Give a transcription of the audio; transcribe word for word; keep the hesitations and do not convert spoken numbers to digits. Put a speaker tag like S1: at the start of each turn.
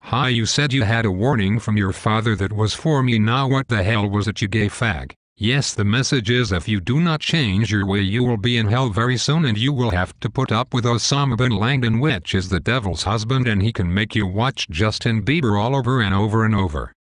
S1: Hi, you said you had a warning from your father that was for me. Now what the hell was it, you gay fag? Yes, the message is if you do not change your way you will be in hell very soon, and you will have to put up with Osama bin Laden, which is the devil's husband, and he can make you watch Justin Bieber all over and over and over.